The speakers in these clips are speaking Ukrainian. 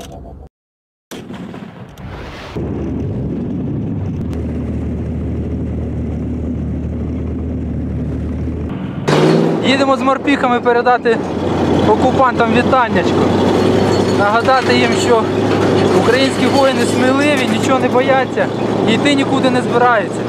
Їдемо з морпіхами передати окупантам вітаннячко. Нагадати їм, що українські воїни сміливі, нічого не бояться і йти нікуди не збираються.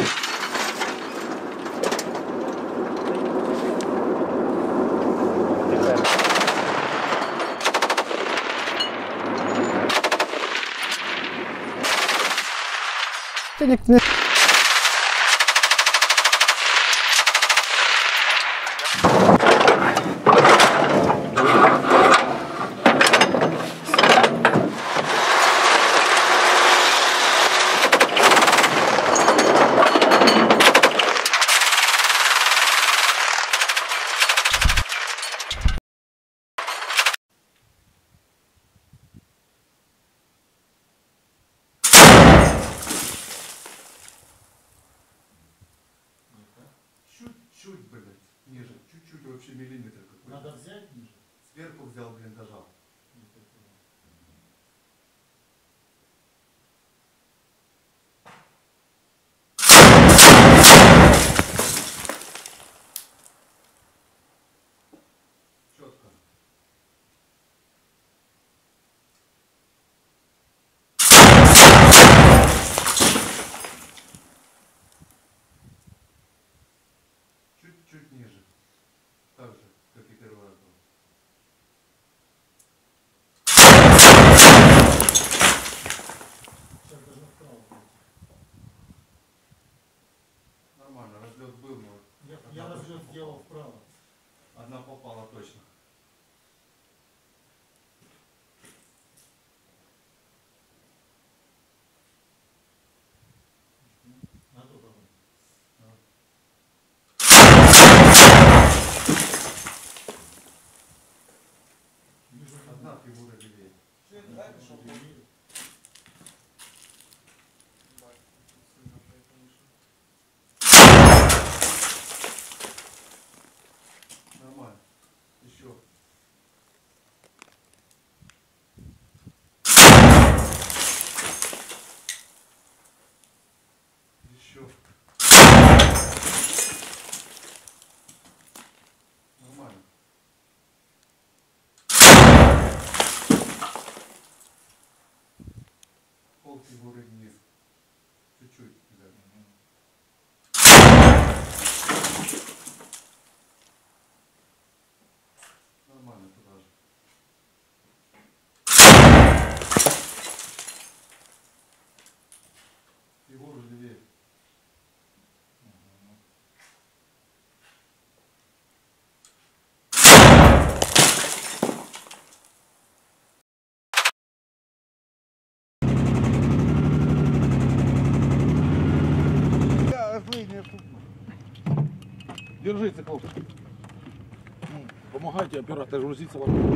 Чуть-чуть, блядь, ниже, чуть-чуть, вообще миллиметр какой-то. Надо взять ниже? Сверху взял, блин, дожал. Четко. Чуть-чуть ниже. Так же, как и первый раз был. Сейчас даже вправо пойти. Нормально, разлет был, но Я разлет сделал вправо. одна попала точно. На то потом. Одна фигура левее. Нормально. Еще. Еще. Нормально. Пол фигуры вниз. Чуть-чуть. Да. Нормально туда же. Фигуру левее. Держите, хлопцы. Помогайте, оператор, грузиться.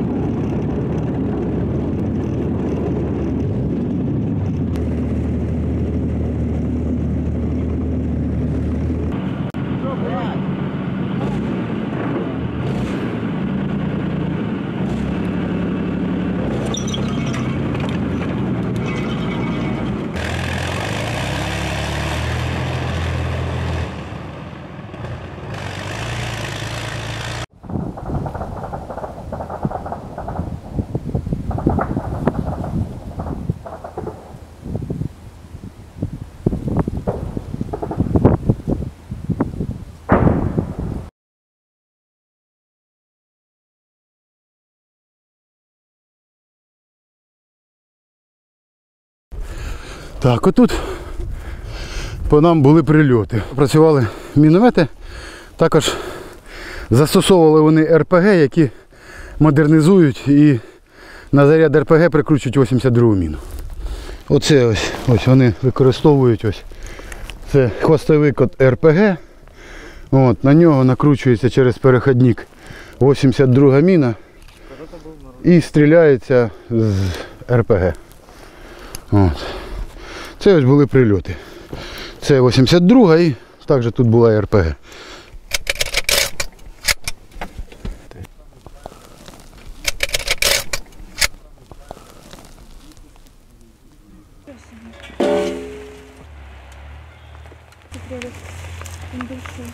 Так, отут по нам були прильоти. Працювали міномети, також застосовували вони РПГ, які модернизують і на заряд РПГ прикручують 82-гу міну. Оце ось вони використовують ось. Це хвостовик від РПГ. От, на нього накручується через переходник 82-га міна і стріляється з РПГ. От. Це ось були прильоти. Це 82-га і також тут була РПГ. прилет. Він большой.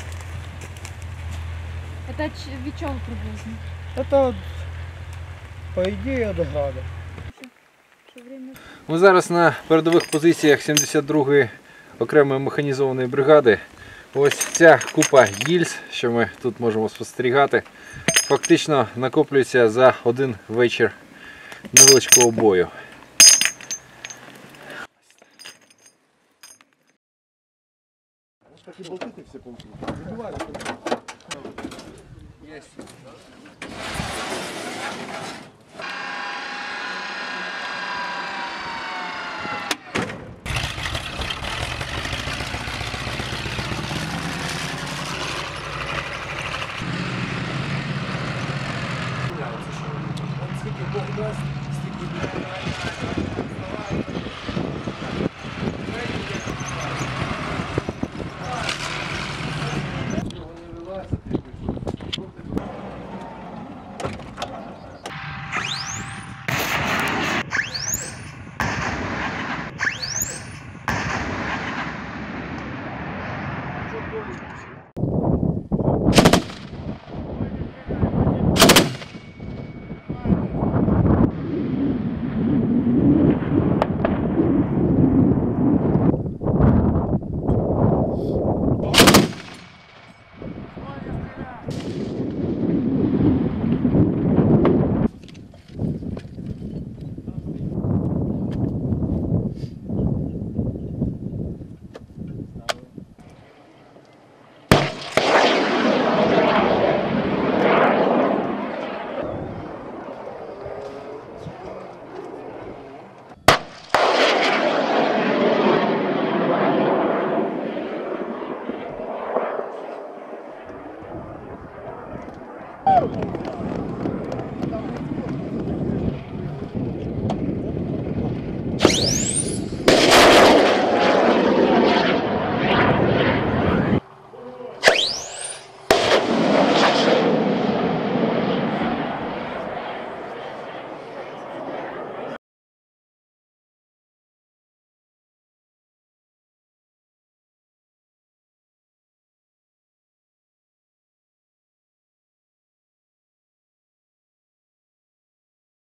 Это від чого приблизно? Это, по идее, от града. Що время? Ми зараз на передових позиціях 72-ї окремої механізованої бригади. Ось ця купа гільз, що ми тут можемо спостерігати, фактично накоплюється за один вечір невеличкого бою. Такі болти ти всі получили. Вибиваєш.